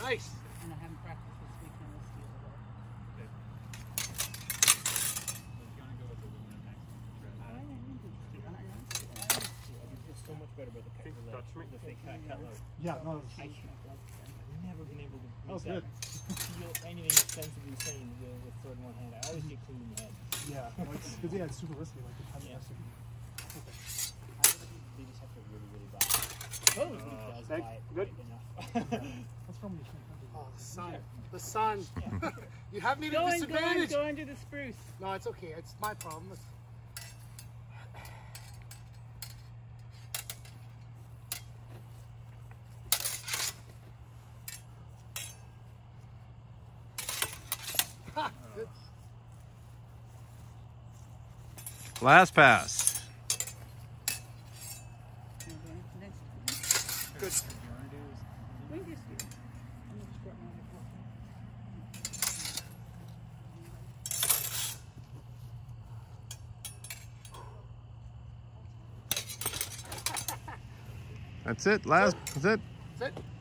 Nice. And I haven't practiced this week, and we'll see what. Okay. If you want to go with the aluminum next. It's so much better by the fake cut load. Yeah, no, I've never been able to good. feel anything sensibly sane with sword in one hand. I always get clean in the head. Yeah, because it's super risky. Like the time has to be. Okay. They just have to really buy it. Oh, does buy it good. enough. That's probably Oh, the sun. The sun. You have me at a Go disadvantage. under the spruce. No, it's okay. It's my problem. Last pass. Good. That's it. That's it. That's it.